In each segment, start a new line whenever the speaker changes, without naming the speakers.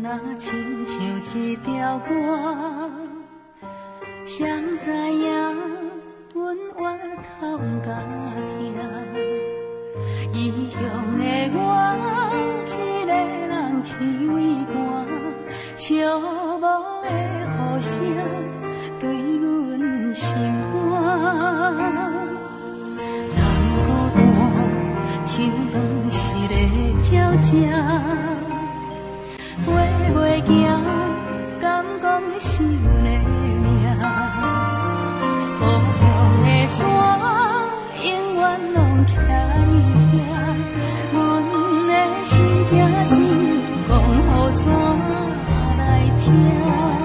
若亲像一条歌，谁知影阮越头甲听，异乡的我一个人去为寒，寂寞的雨声对阮心寒。人孤单，像当时的鸟只。话袂行，敢讲是阮的命。故乡的山，永远拢徛伫遐。阮的心情只有讲予山来听。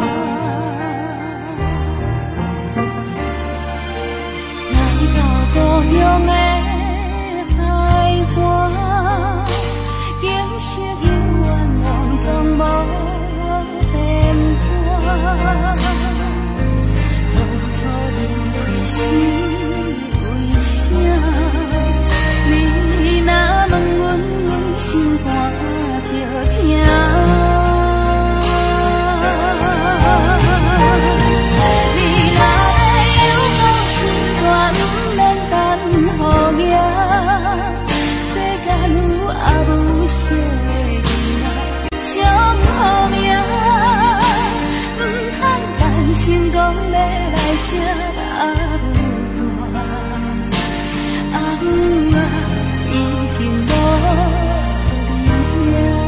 来到故乡的海岸，景色永远拢总无变化。当初离开时为啥？你若问阮，阮心肝着疼。你若要有讲心肝，不免等雨夜。世间有也无相的囝，上好命，唔通担心讲要来这阿母大，阿母啊已经无你啊。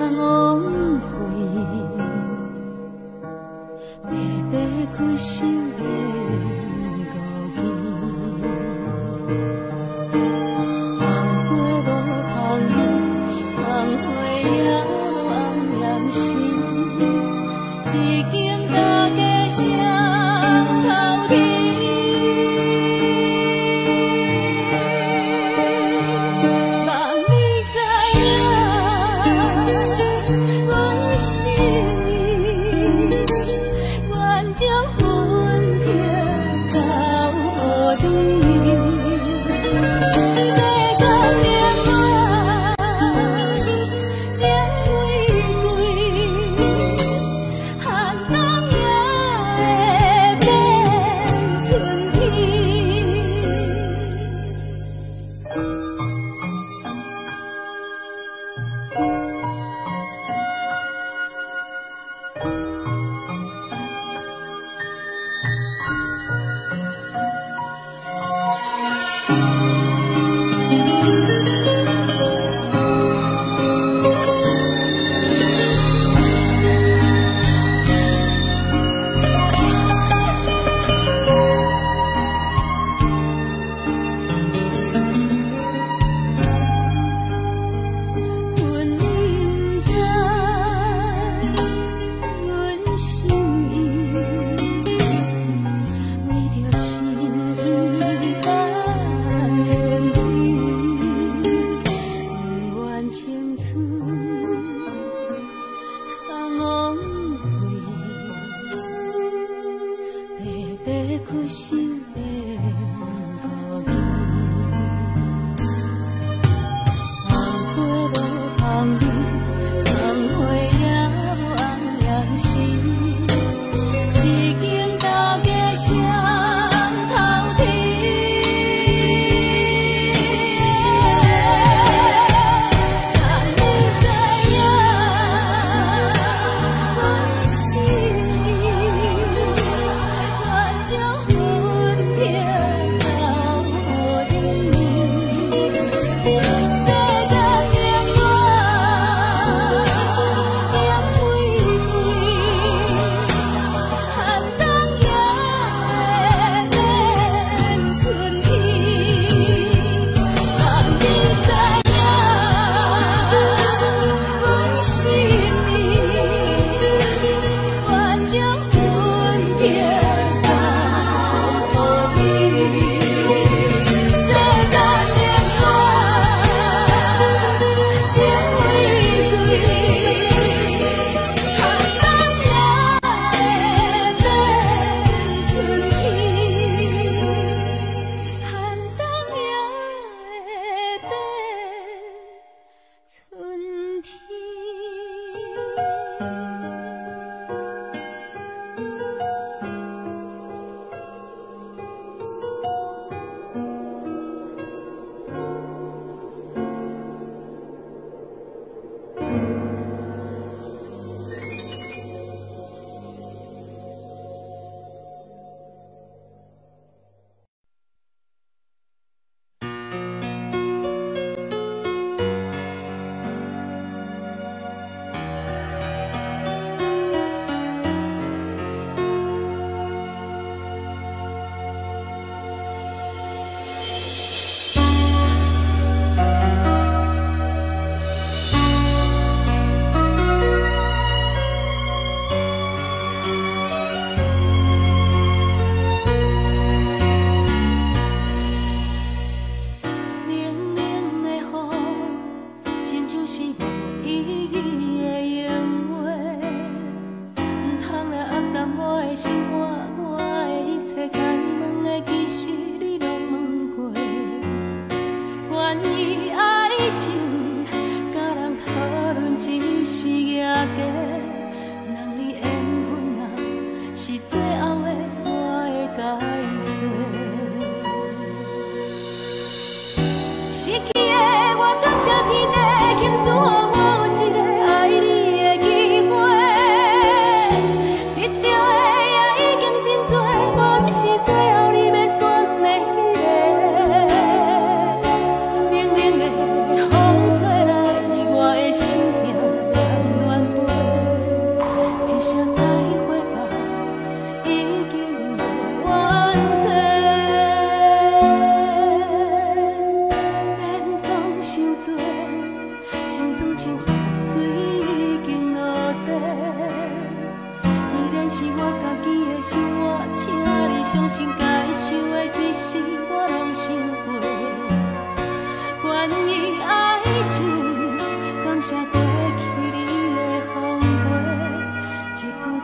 枉费，白白开手的孤枝。芳花无芳雨，芳花也无红艳心，一间大家双头天。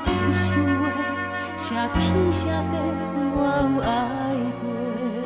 真心话，写天写地，我有爱过。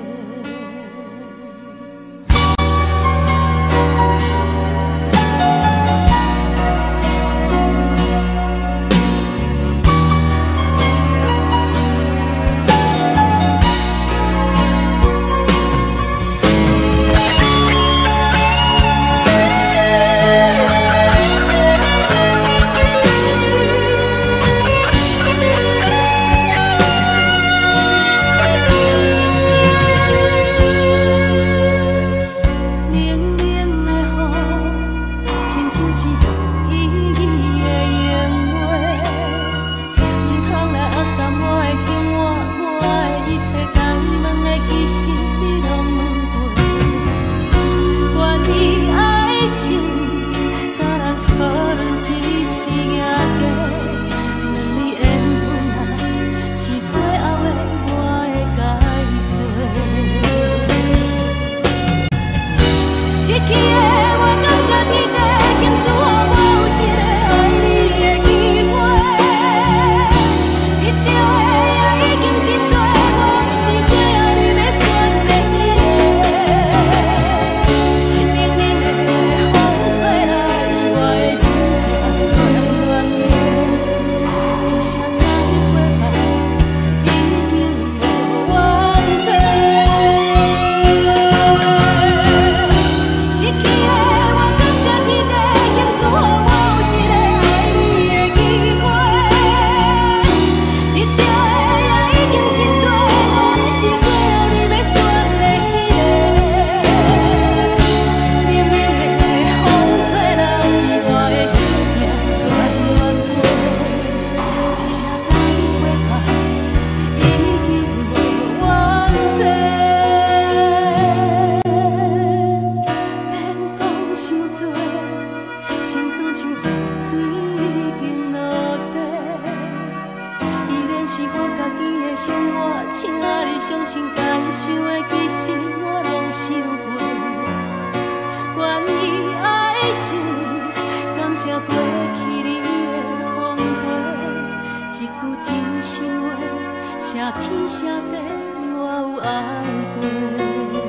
天写地，我有爱过。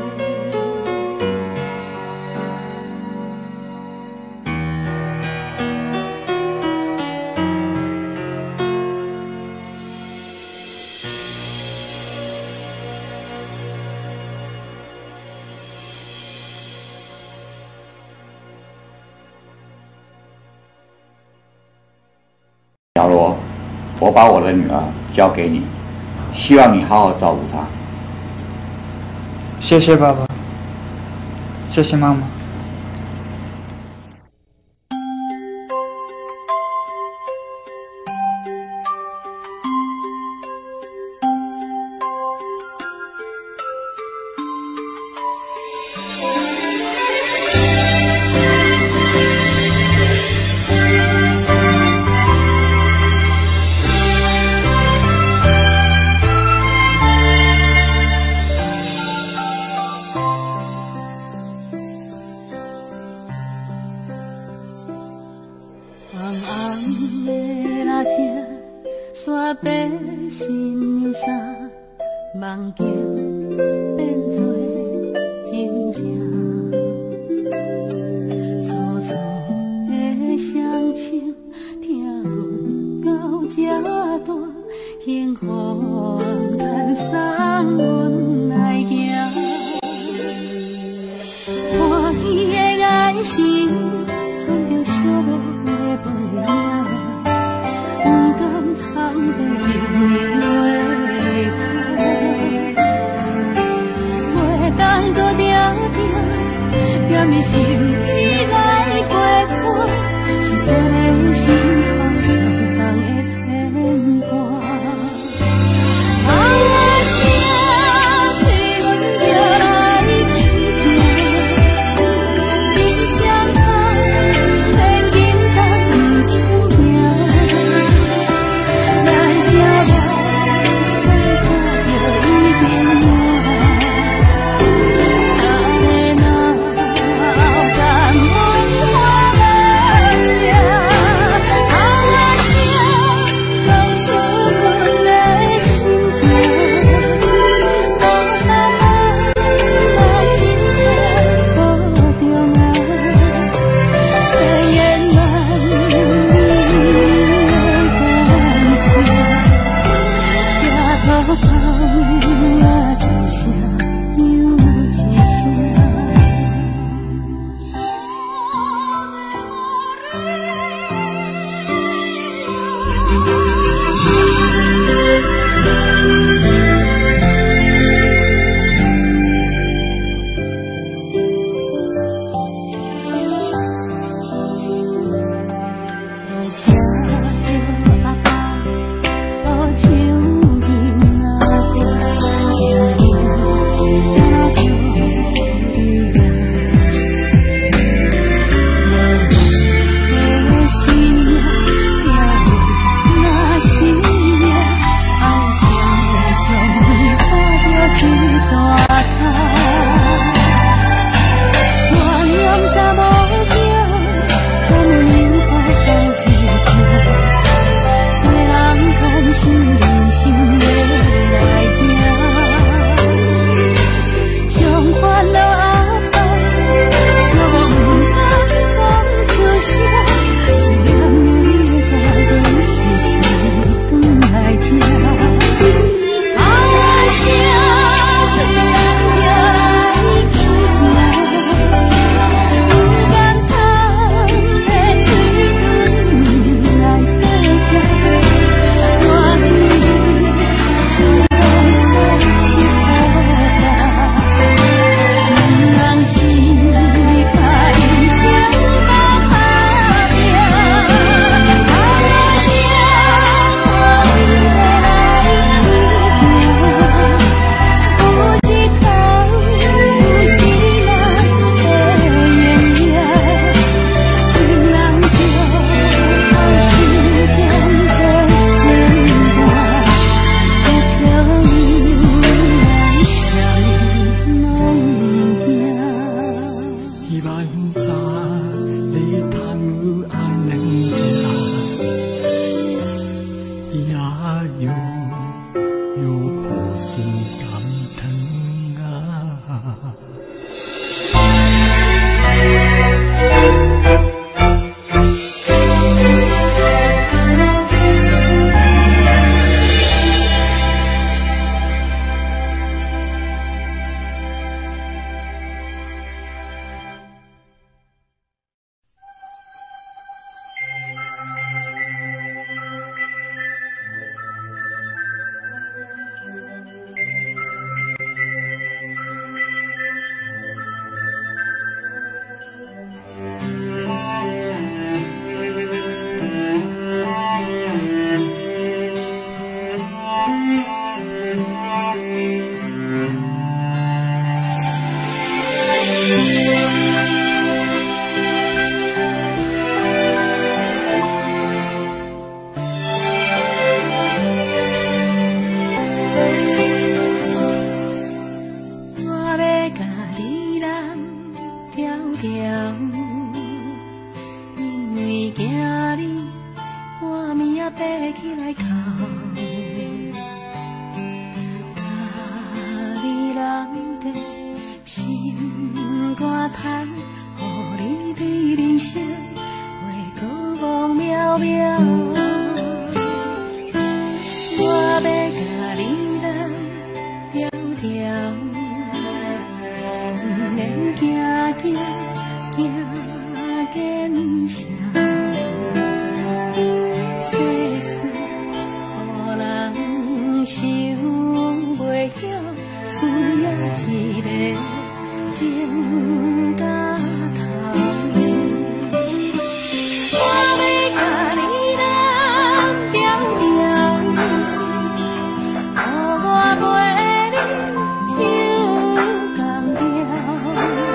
小罗，我把我的女儿交给你，希望你好好照顾她。
谢谢爸爸，谢谢妈妈。
山变新娘衫，梦境变作真正。粗粗的乡亲，听阮到这大，幸福牵送阮来行。欢喜的眼神，藏着寂寞的背影。 藏在明明月光，袂当搁定定，踮你心里来陪伴，是在你心头上重的牵挂。啊，声催阮摇来去行，真相通，千斤担不轻行。 啊！ 爬起来哭。家己人地心肝叹，予你对人生话过望渺渺。我要甲你人条条，不免行行行见笑。世事予人想袂晓，需要一个情家头。我要甲你人条条，予我陪你手共调，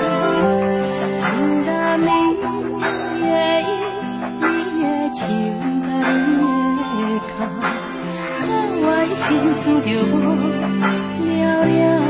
平淡你的意，你的笑，甲你的哭，可我的心思着无了了。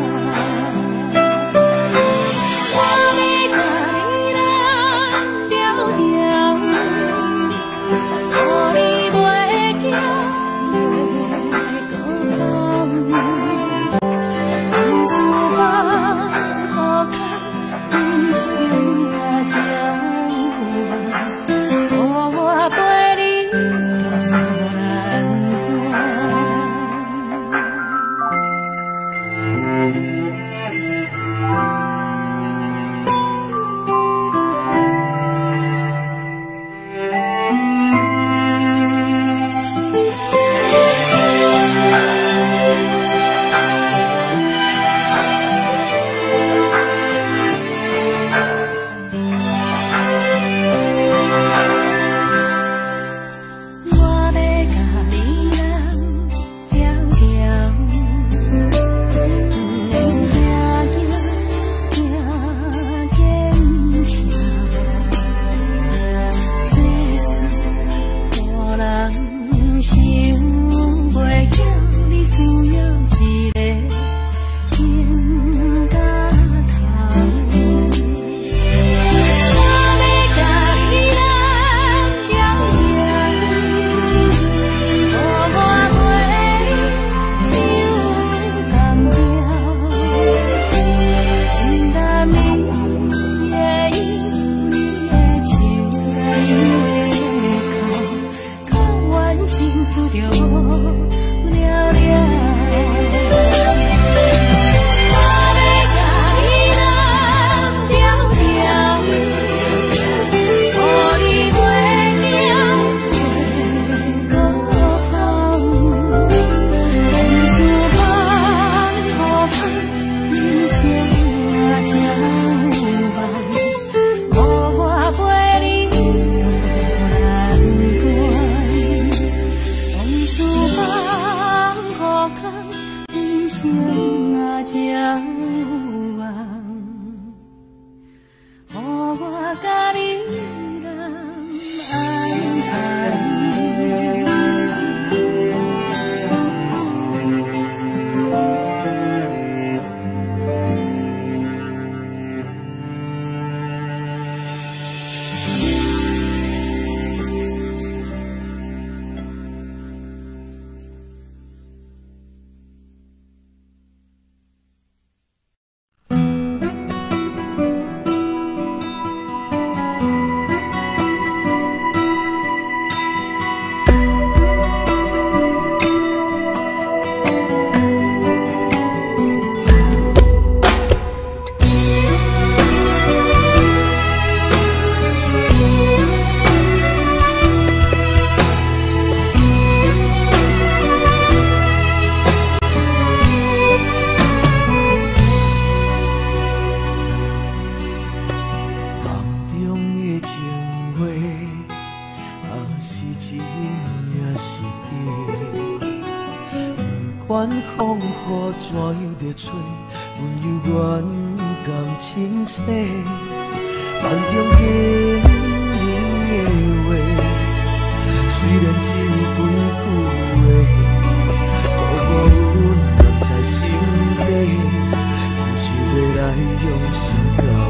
管风雨怎样在吹，温柔远共清晰。梦中经年的话，虽然只有几句话，不过阮藏在心底，真想要来用心交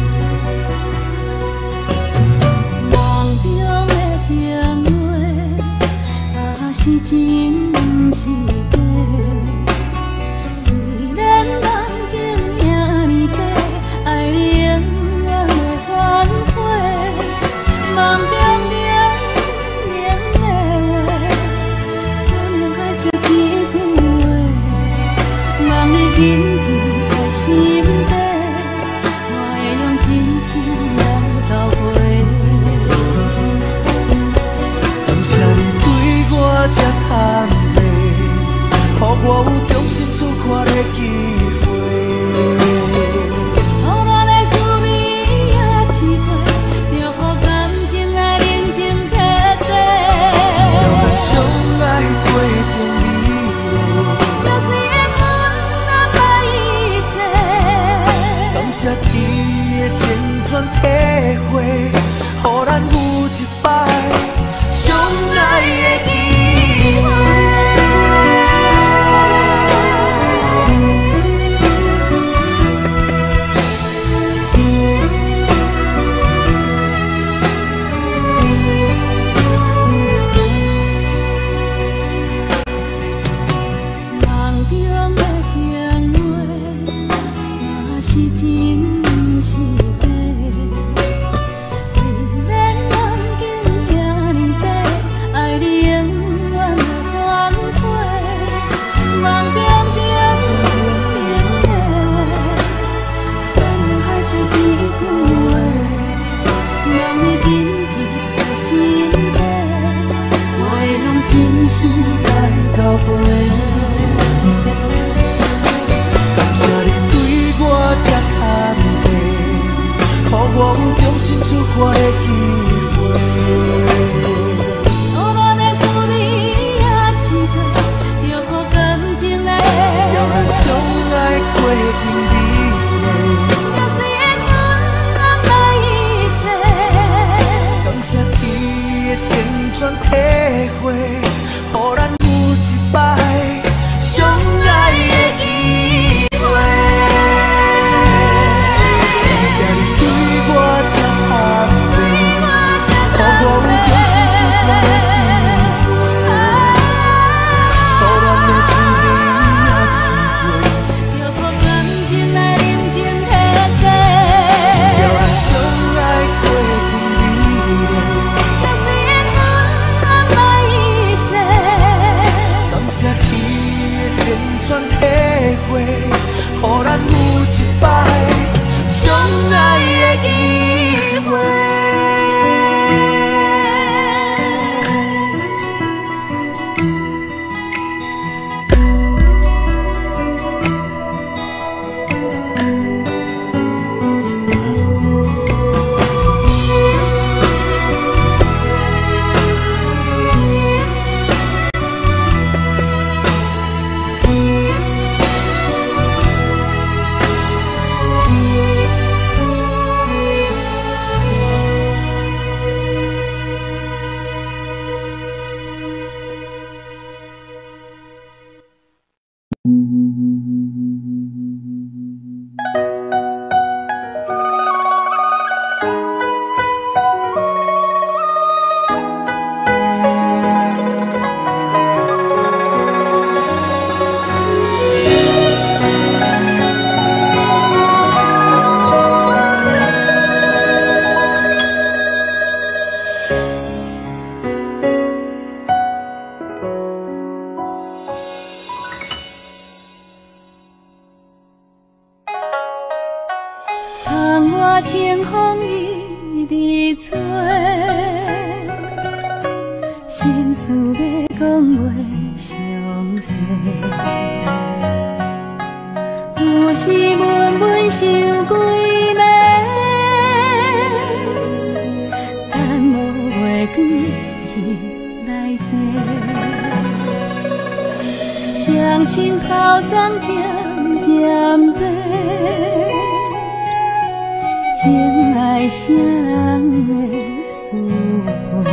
陪。
梦中的情话。 真是假。虽然梦境遐尼短，爱你永远的反悔。梦中冷冷的话，山盟海誓一句话，望你紧记在心底，我会用真心来交陪。
感谢你对我这坦白，予我有重新出发的机会。
错乱的滋味也试过，就予感情来认真摕地。
只要咱相爱过程美丽，
就是缘分难把一切。
感谢天的旋转体会，予咱有一摆相爱的机会。
梦中的情话，若是真是假。虽然梦境遐尼短，爱你永远的反悔。梦中冷的话，山盟海誓一句话，望你紧记在心底，我会用真心来交陪。
感谢你对我这坦白，予我有重新出发的机会。
错乱的滋味也试过，就予感情来。
只要咱相爱过程美丽，
就是缘分安排一切。
感谢天的旋转体会，予咱有一摆相爱的机会。感谢你对我这坦白，予我有重新出发的机会。错乱的滋味也试过，
就予感情来认真摕地。
只要咱相爱过程美丽，
就是缘分安排一切。
感谢天的旋转体会，予咱有一摆相爱的机会。
窗外清风一直吹，心事要讲袂详细，有时闷闷想几暝，等无月光日来坐，双亲头鬃渐渐白。情爱啥人会思会？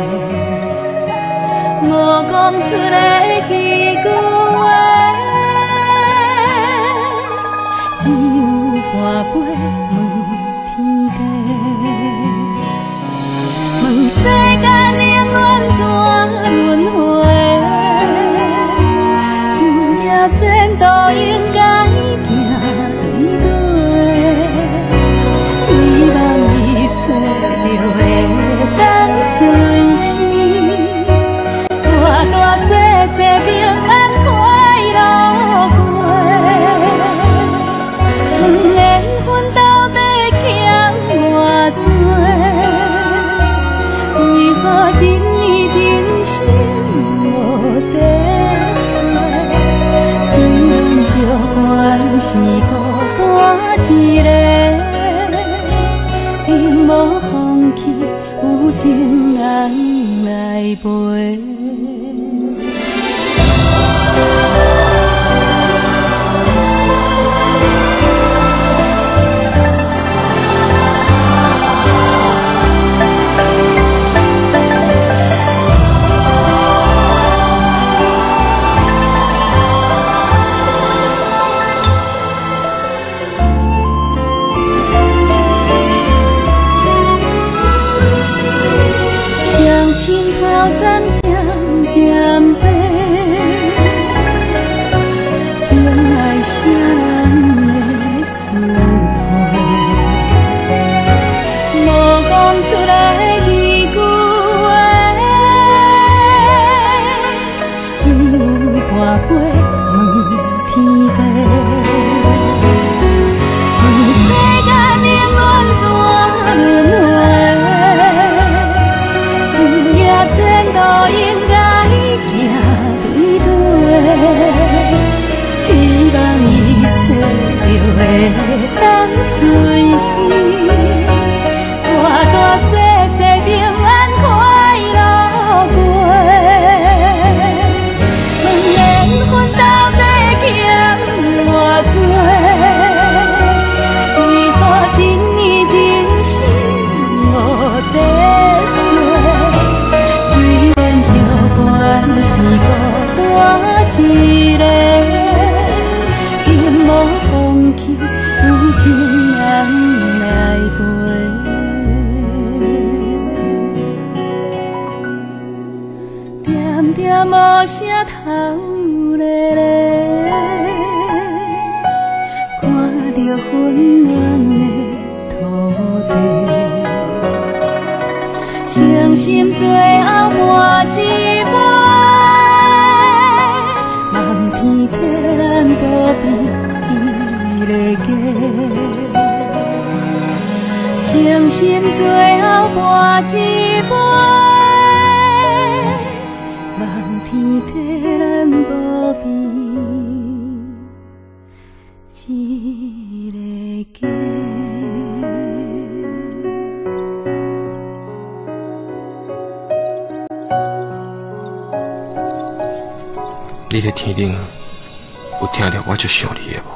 无讲出的迄句话，只有半杯问天地，问世间永远怎轮回？ 一个，永无放弃，有情人来陪。
你咧天顶有听到我就想你的无？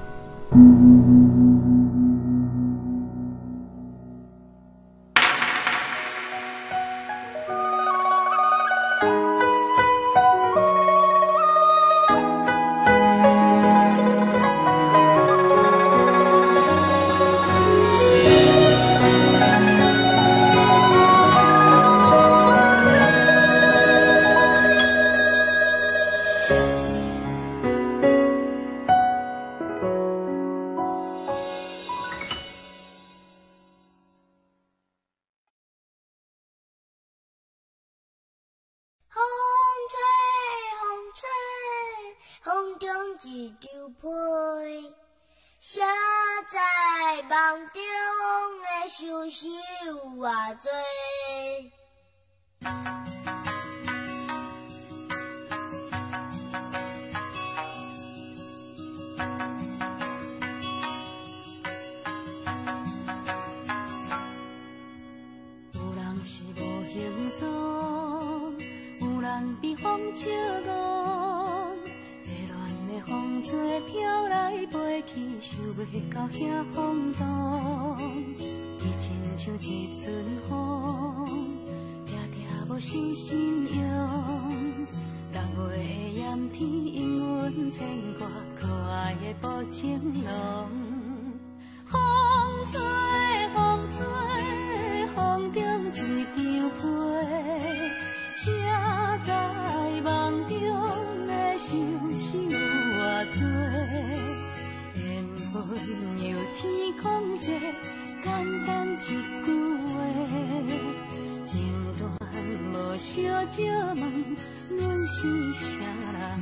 风中一张被，写在梦中的相思有偌多。
有人是无形状，有人被风笑弄。风吹飘来飞去，想袂到遐风动。伊亲像一阵风，定定无受心用。六月的炎天，因阮牵挂可爱的薄情浓。风吹，风吹，风中一张被，写在梦中的相思有偌多，缘分由天空这，简单一句话，情断无小借问，阮是啥人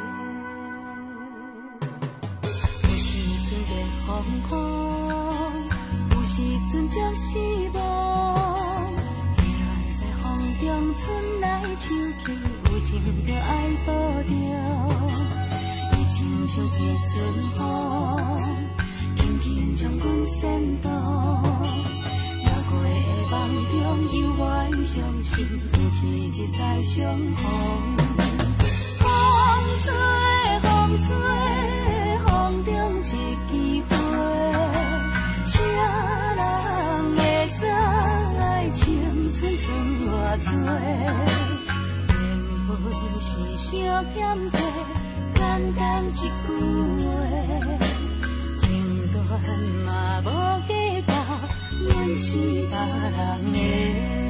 的？有时阵热风雨，有时阵暂时无，随乱在风中春来秋去，有情着爱保着。亲像一阵风，轻轻将阮先导。夜过的梦中，犹原相信有一日再相逢。风吹，风吹，风中一枝花，谁人会知青春剩偌多？缘分是相欠债，简单一句话。情段嘛无计较，阮是别人的。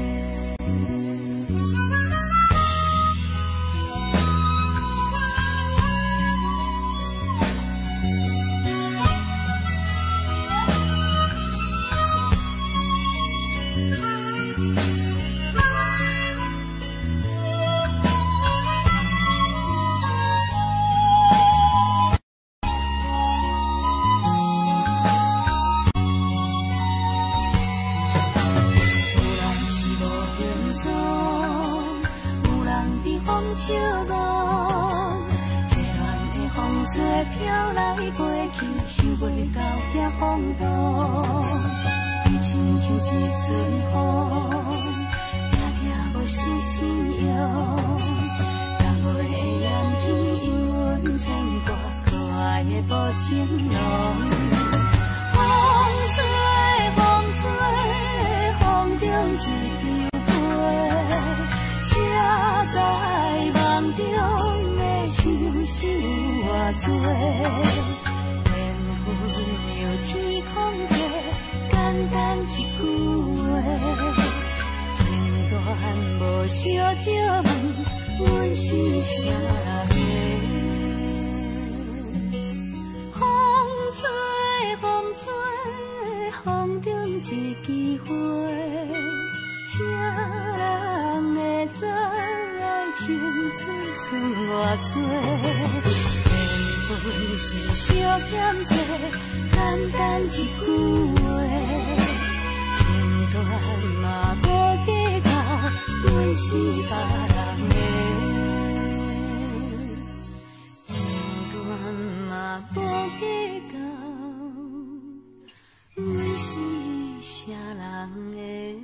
笑望，热恋的风吹飘来飞去，想袂到遐风度。伊亲像一阵风，定定无失信用。逐月的眼天，因阮牵挂，可爱的无情浓。风吹，风吹，风中一枝花，谁知梦中的相思有偌多？缘分有天空地，简单一句话，情段无小借问，阮是啥人的？风吹，风吹，风中一枝花，谁人会知？青春剩偌多，缘分是相欠债，简单一句话，情段嘛无计较，阮是别人的，情段嘛无计较，阮是啥人的？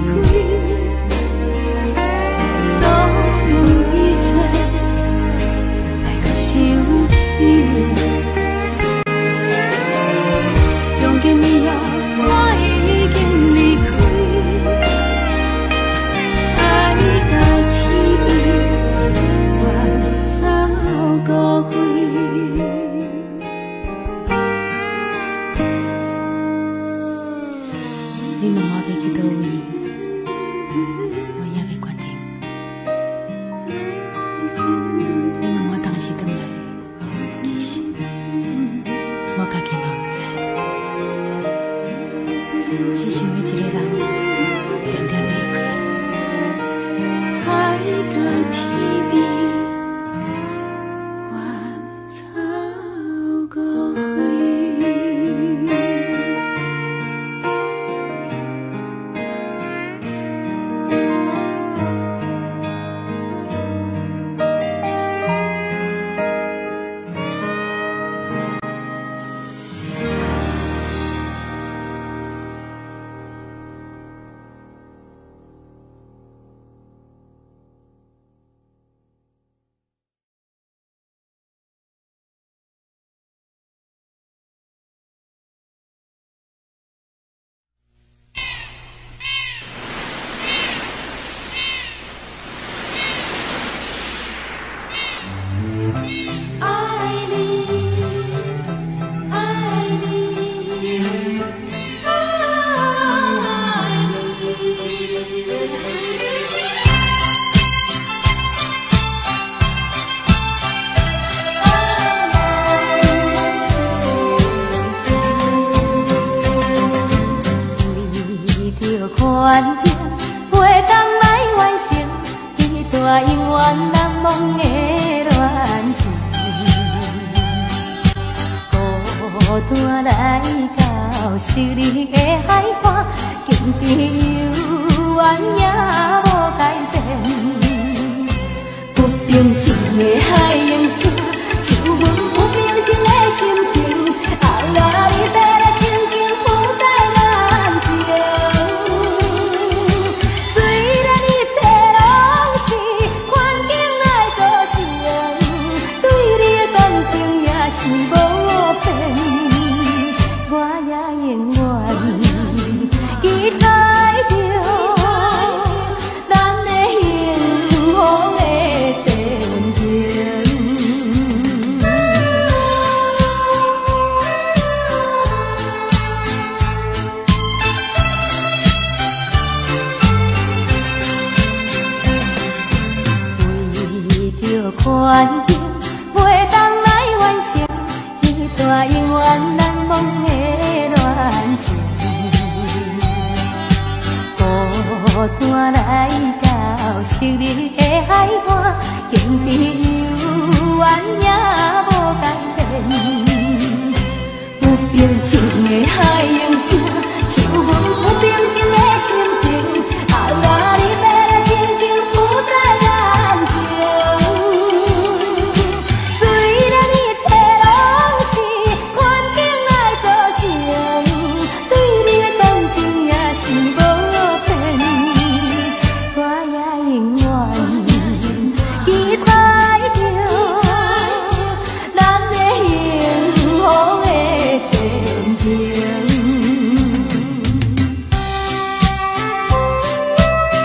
情。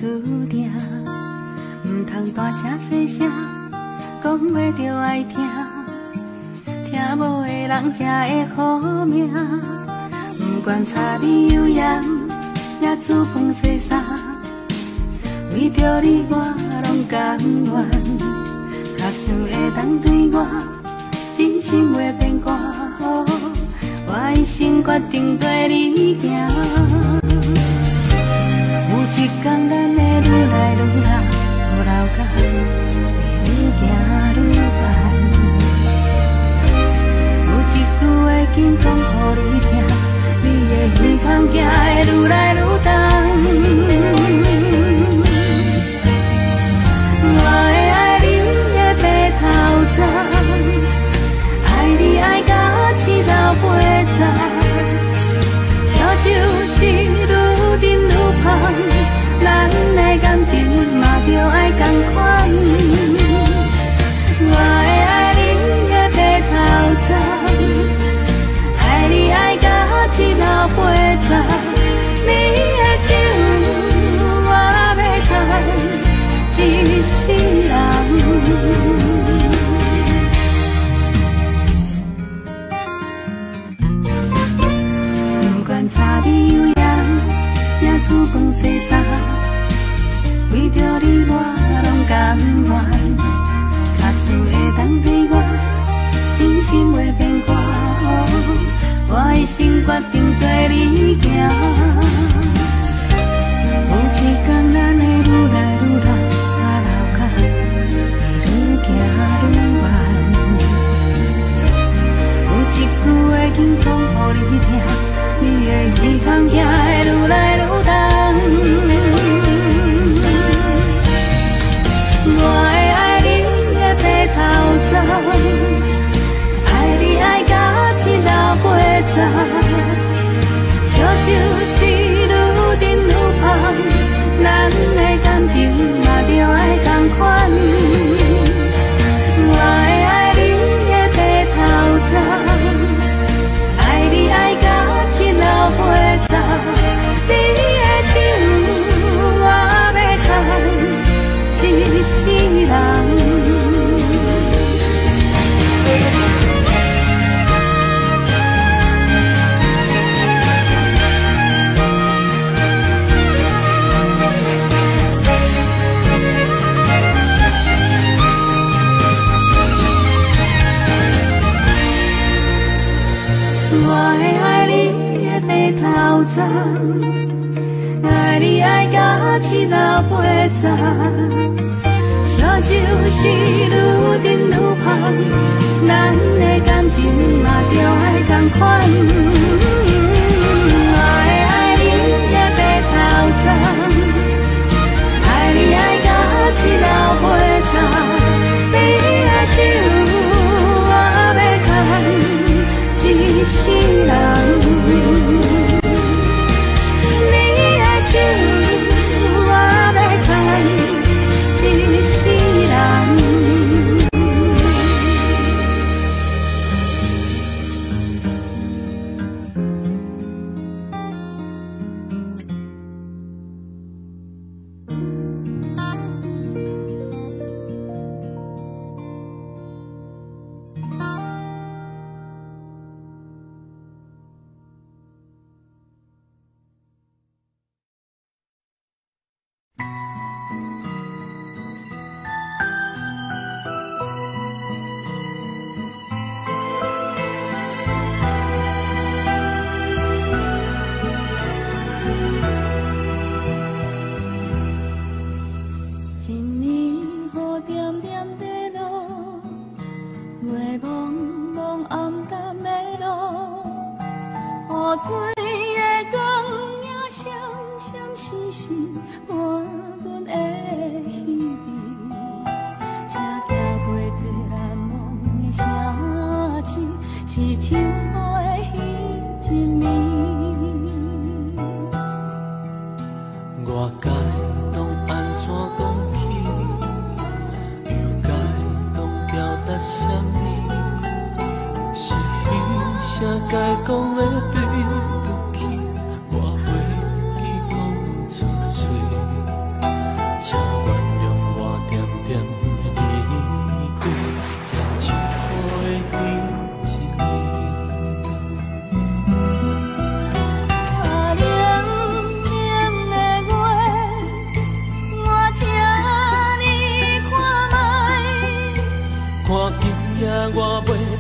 注定，唔通大声细声，讲话着爱听，听无的人才会好命。不管柴米油盐，也煮饭洗衫，为着你我拢甘愿。假使会当对我真心话变歌，我一生决定跟你行。有一天咱会愈来愈老，老甲愈行愈远。有一句话紧讲予你听，你的希望行会愈来愈重。我会爱你的白头鬃，爱你爱到青头白发。烧酒是愈饮愈芳，咱的感情嘛着爱同款。我会爱你的白头鬃，爱你爱到青头白发。你的情我要赚一世人。不管柴米油盐，也煮饭洗衫，为着你我拢甘愿。假使会当对我真心话变歌，我一生决定跟你行。有一天咱会愈来愈老，老甲愈行愈远。有一句话紧讲予你听，你的希望行会愈来愈重。我会爱你的白头鬃，爱你爱到青头白发。烧酒是愈饮愈芳，咱的感情嘛着爱同款。我会爱你的白头鬃，爱你爱到青头白发。你的情我要赚一世人。我会爱你的白头鬃，爱你爱到青头白发。烧酒是愈饮愈芳，咱的感情嘛着爱同款。我会爱你的白头鬃，爱你爱到青头白发。你的手我要牵一世人。你的手我要牵一世人。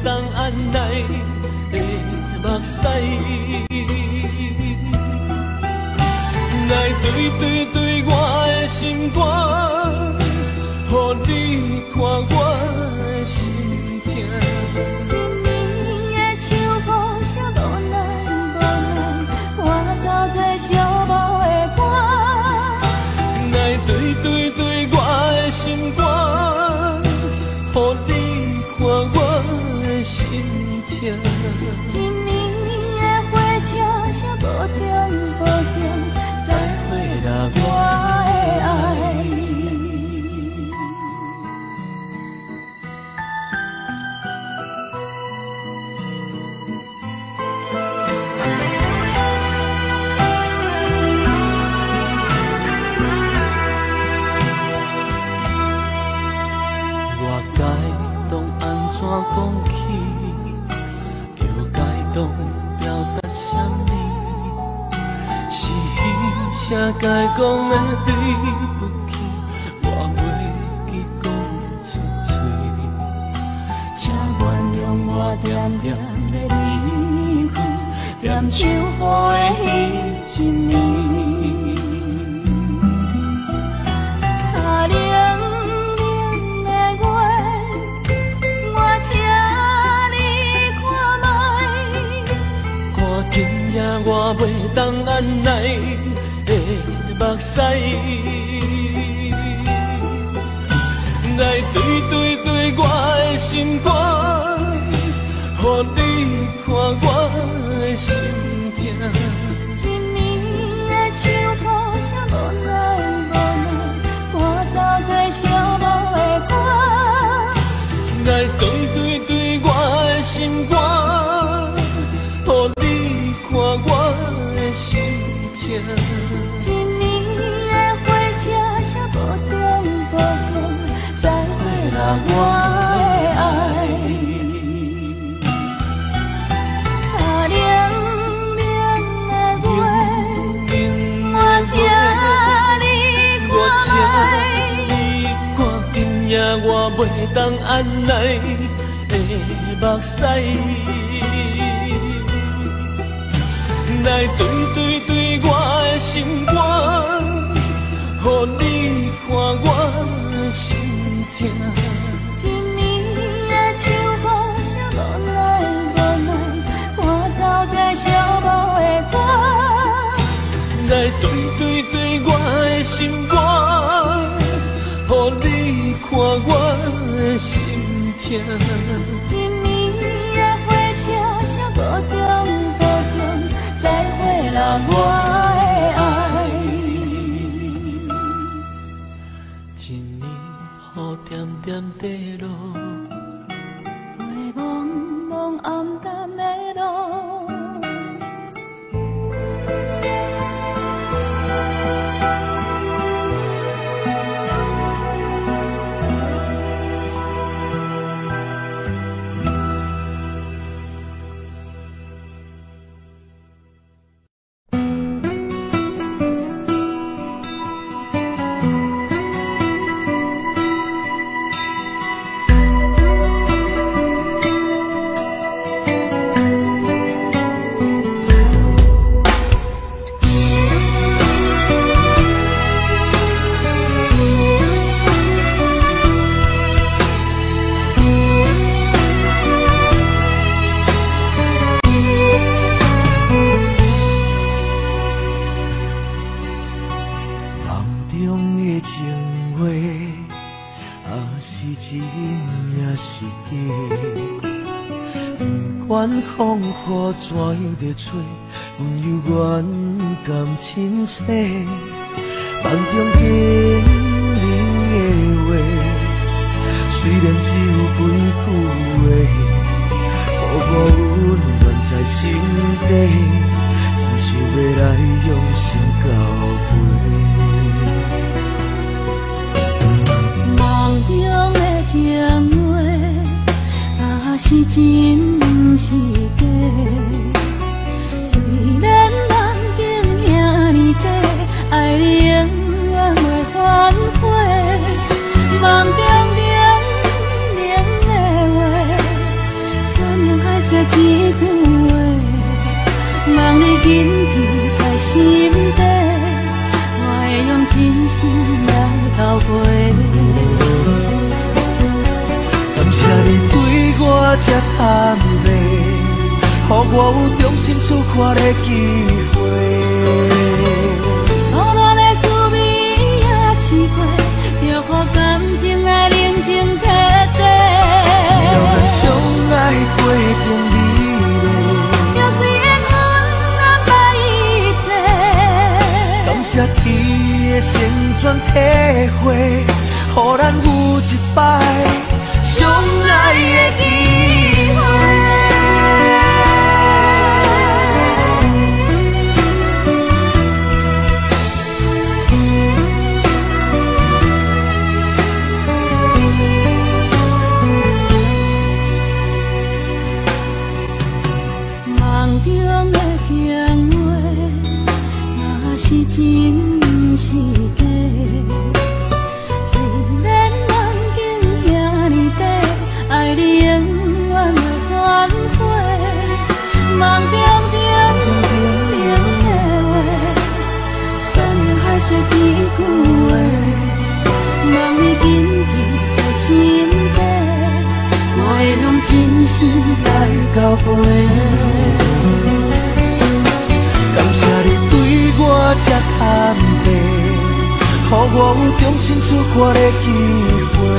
当按捺的目屎，来对我的心肝，予你看我的心痛。
一年的秋雨啥无奈无奈，我走在寂寞的歌。
来对我的心肝，予你看我的心痛。
一年的火车啥无中无中，再会啦我的爱。
我该当安怎讲起？又该当表达啥物？是啥该讲的对不起，我袂记讲出嘴。请原谅我点点的离开，念秋雨的迄一暝。
啊，冷冷的月，我请你看卖。
看今夜我袂当按捺的目屎，来对我的心肝，予你看我的心痛。
一年的秋雨啥无奈无奈，我走在寂寞的歌。
来对我的心肝，予你看我的心痛。
一年的火车啥无中无中，再会啦我的爱。啊，冷冷的月，我请你看卖。
看今夜我袂当按捺的目屎，来对我的心肝，予你看我的心痛。
一年的秋雨啥无奈无奈，我走在寂寞的歌。
来对我的心肝，予你看我的心痛。
一年的火车啥无中无中，再会啦我的爱。
一年雨点点地落，
月蒙蒙暗淡的路。
管风雨怎样在吹，阮犹原甘亲切。梦中经人的话，虽然只有几句话，薄薄温暖在心底，真想要来用心交陪。
梦中的情话，啊是真不是假。虽然梦境遐尼短，爱你永远袂反悔。梦中冷冷的话， 一句话，望你紧记在心底，我会用真心来交陪。
感谢你对我这坦白，予我有重新出发的机会。
初恋的滋味也试过，就乎感情来冷静体地。
只要咱相爱过程美丽，
就算缘分安排一切。
感谢天的旋转体会，予咱有一摆相爱的机会。是真是假？虽然梦境遐尼短，爱你永远会反悔。梦中冷的话，山盟海誓一句话，望你紧记在心底，我会用真心来交陪。 感谢你对我这坦白，予我有重新出发的机会。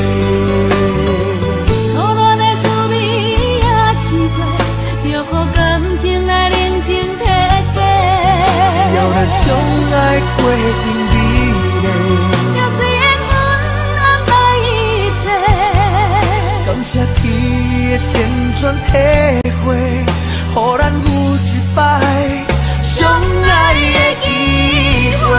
初恋的滋味也试过，就乎感情来冷静体地。
只要咱相爱过程美丽，
就算缘分安排一切。
感谢天的旋转体会，予咱有一摆相爱的机会。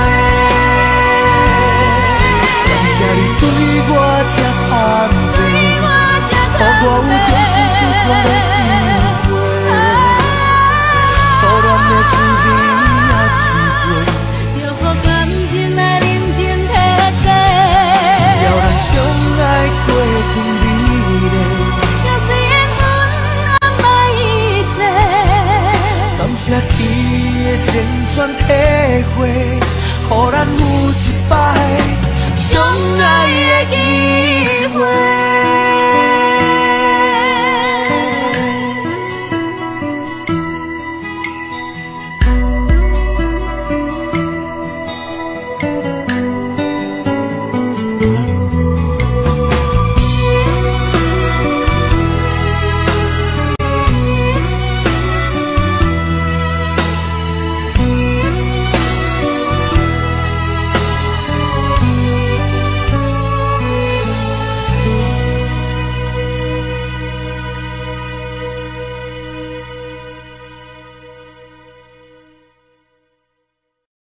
感谢你对我这坦白，予我有重新出发的机会。初恋的滋味也试过，
就乎感情来冷静体地。
只要咱相爱过程美丽，
就算缘分安排一切。
感谢天的旋转体会。